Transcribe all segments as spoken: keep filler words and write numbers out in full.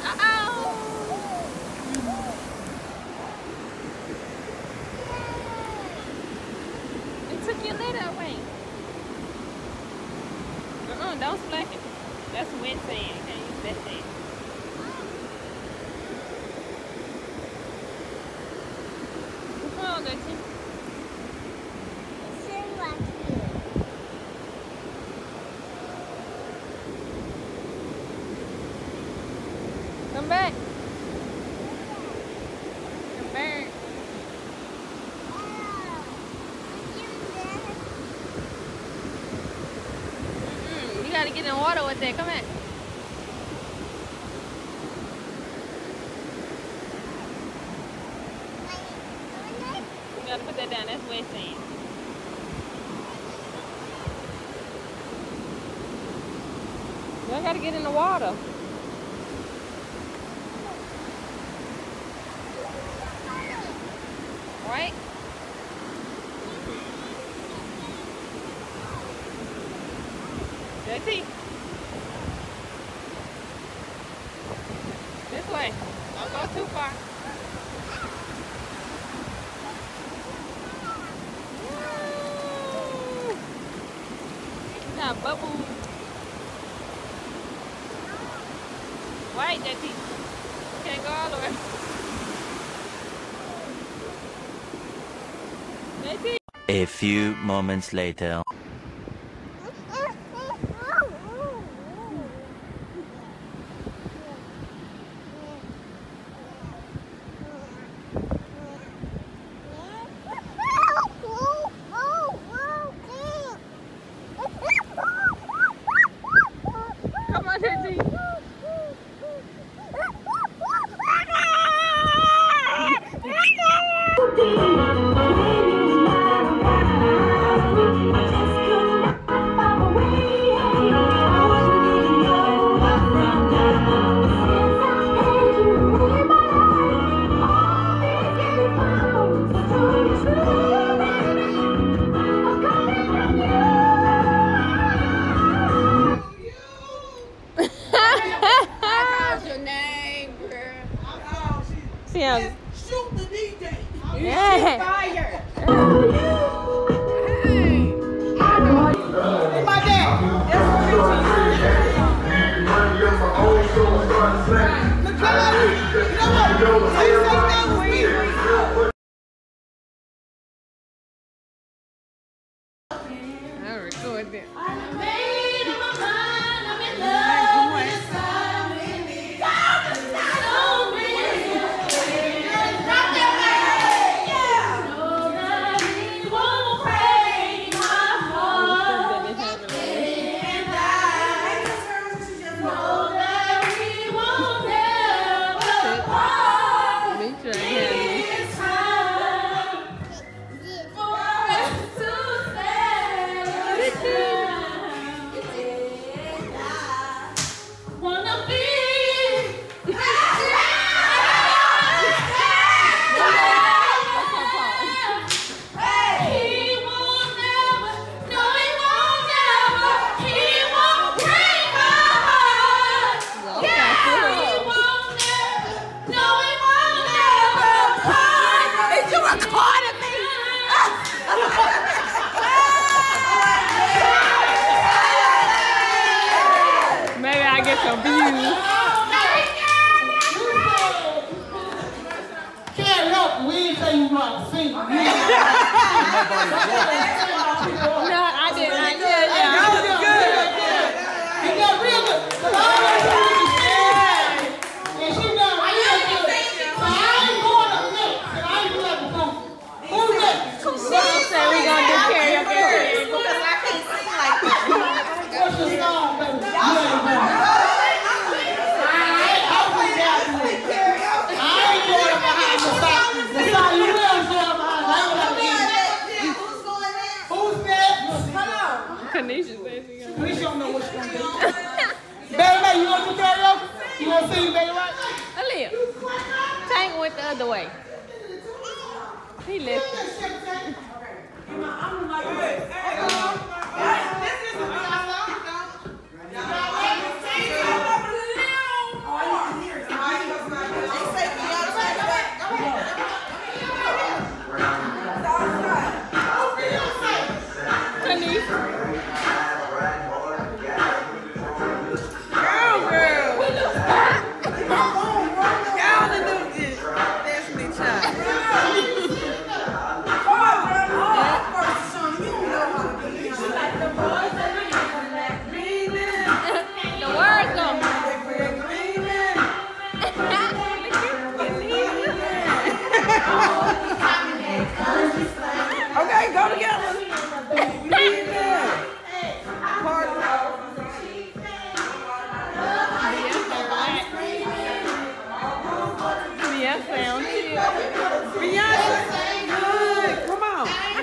Took your lid away. Uh-uh, don't splash it. That's wet sand. You can't use that sand. Come on, Dutchie. Come back. Come back. You gotta get in the water with that. Come on. You gotta put that down. That's wet sand. You gotta get in the water. Right? J T. This way. Don't go too far. Now bubble. Wait, J T. Can't go all the way. J T. A few moments later. Come on, J T. Yeah. Shoot the D J. Yeah. Fire. Hey. My dad. Look how you. You know what? You say that was me. I record that. Maybe I get some views. Can't help, we ain't say you want to sing. No, I didn't. I did. Yeah, I was good. You got real good. So I always do the same. And she done real good. So I ain't going up next. And I ain't doing before. Who's next? So say we gonna do karaoke. Because I can't sing like that. What's your song, baby? You ain't going. Kanisha says she gonna. Kanisha don't know what she's gonna do. Baby, you gonna do karaoke? You gonna sing, baby, right? Aaliyah, Tank went the other way. He left. I'm like, hey, hey, this is a song, though. Beyonce on chill. Beyonce. Good. Come on.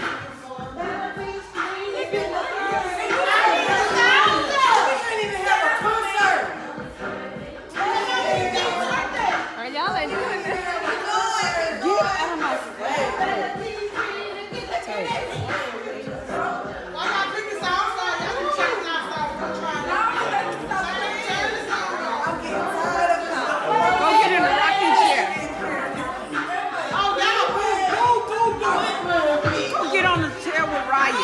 Are y'all ain't doing this? Get out of my face. Why not pick this outside? Y'all can check it outside. We're trying to turn this on. Go get in the rocking chair. Oh, y'all, go, go, go. Go get on the chair with Ryan.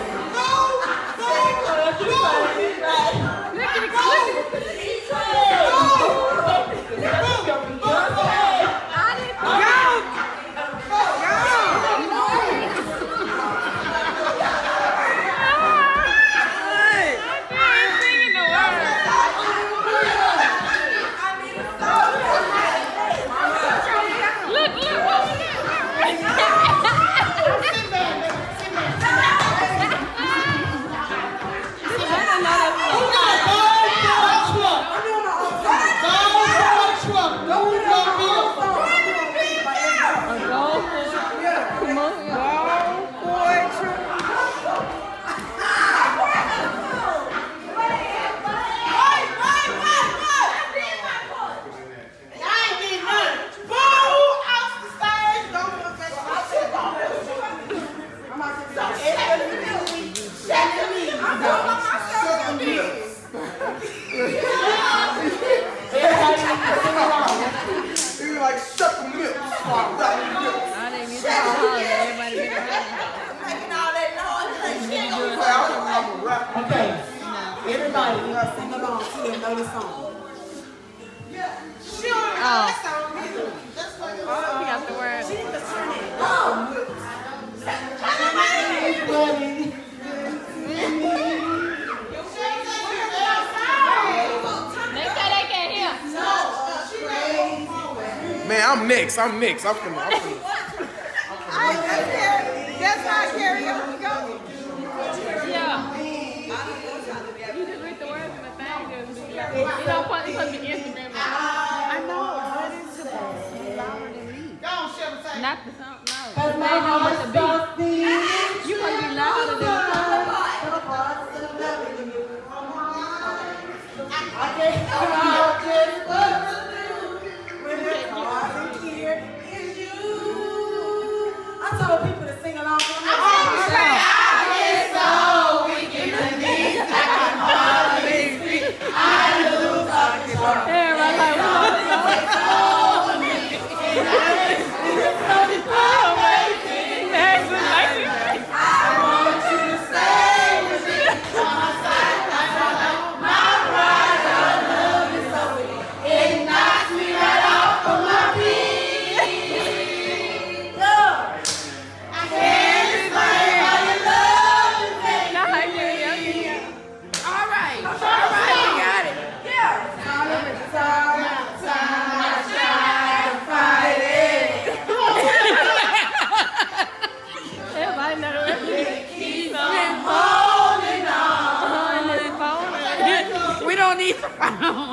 Okay, everybody, You gotta sing along to them, know the song. Oh. Oh, we got the word. They say they can't hear. Man, I'm next. I'm next. I'm coming. I'm coming. That's how karaoke goes. Yeah. You just read the words in the thing. You don't put it on the Instagram. I know, but it's supposed to be louder than me. go on, Chevy, say. Not the song, no. They know what the beat. You gonna be louder than the I told people to sing along with me. We don't need the phone.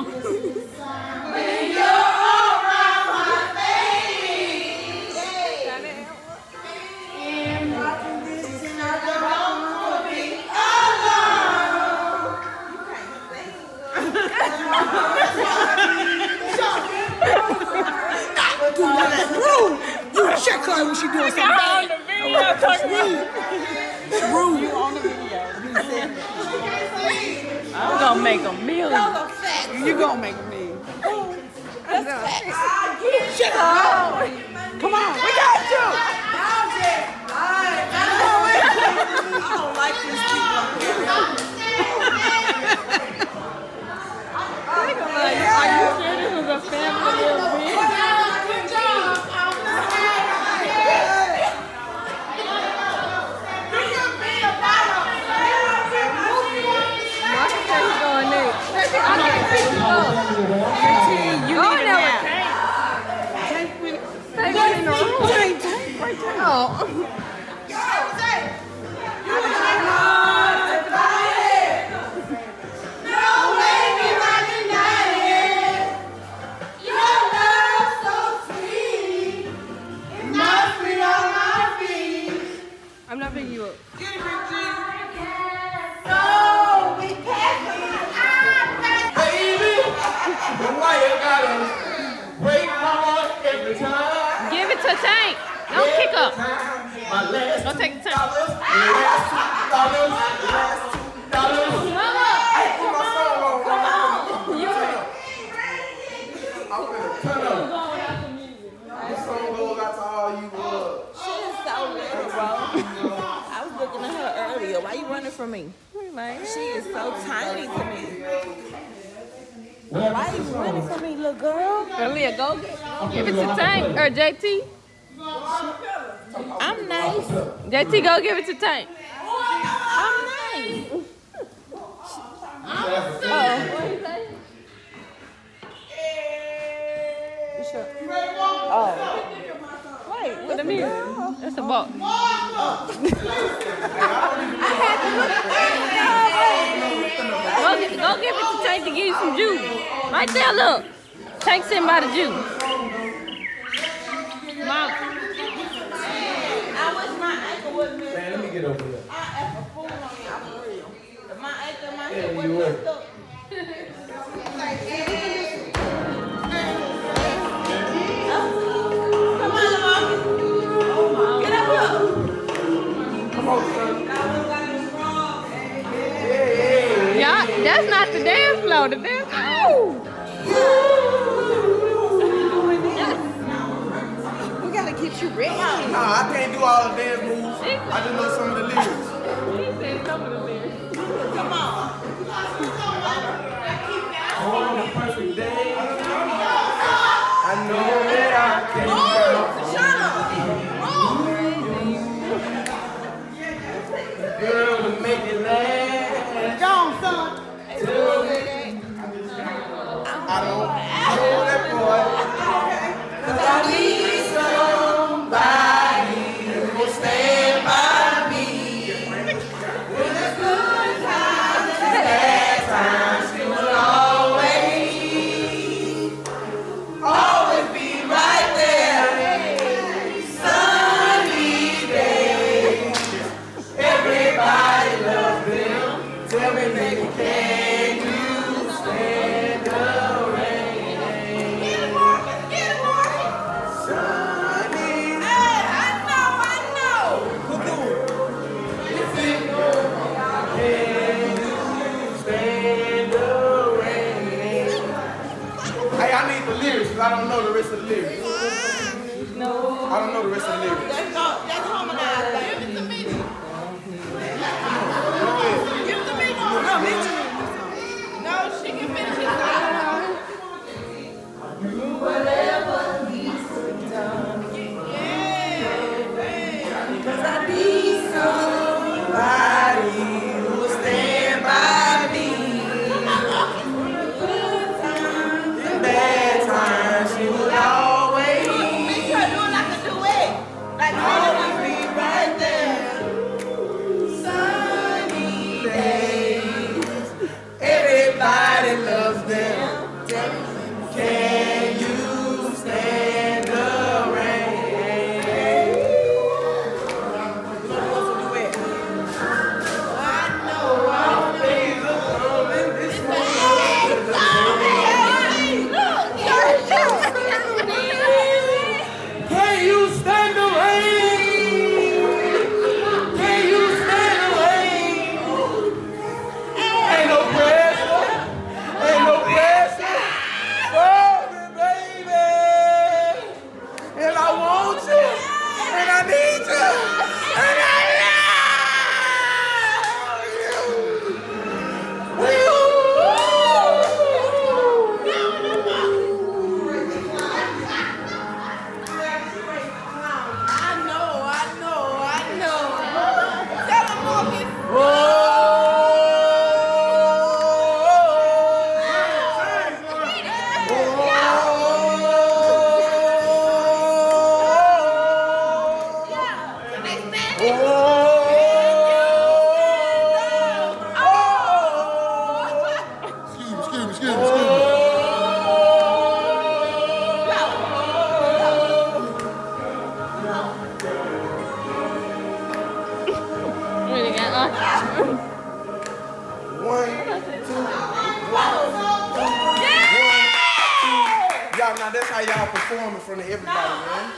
You check her when she doing something bad. Rude. You on the video. I'm gonna make a million. You gonna make me. Check her out. Come on, we got you. I don't like these people up here. Are you sure this was a family event? You Oh, need a never nap. Take me in the room. Take, take, right there. Oh. You why you gotta break my heart every time? Give it to Tank. Don't kick up. My last Don't take the time. dollars, the last two dollars, the last two dollars. Hey, put my song on. Come on. I'm gonna turn up. This song goes out to all you uh, She is so little, bro. I was looking at her earlier. Why you running from me? She is so tiny to me. Why you running from me, little girl? Aaliyah, go give it to Tank or J T. I'm nice. J T, go give it to Tank. I'm nice. Oh, what you say? Oh. Wait, what the music? That's a box. Go, gi- go give it to Tank to give you some juice. Right there, look. Tank sitting by the juice. Mom. I wish my ankle wasn't messed Man, let me get over here. I am a fool on y'all for real. If my ankle and my hip Yeah, wasn't you messed up. Come on, Lamar. Get up here. Come on, son. Yeah, that's not the dance floor. The dance floor. We gotta get you ready. Nah, I can't do all the dance moves. I just know some of the lyrics. He said some of the lyrics. Come on. On a perfect day, I know that I can Move. Shut up. Move. girl to make it last. Go on, son. I don't know that boy. Cause I need somebody who will stand by me. When it's good times and bad times, she will always, always be right there. Sunny days, everybody loves them. Tell me, baby, can you stand the rain? Get it, Marcus. Get it, Marcus. Sunny Hey, I know, I know. If it goes, can you stand the rain? Hey, I need the lyrics because I don't know the rest of the lyrics. No. I don't know the rest of the lyrics. Let's go. Let's harmonize, baby. Give it to me. Go ahead. Give it to me. No, bitch. No, she can finish it. Cause I need somebody who will stand by me. Good times and bad times, she will always, Bitch, you're doing like a duet. Like, always be right there. Sunny days, y'all now. That's how y'all perform in front of everybody, man.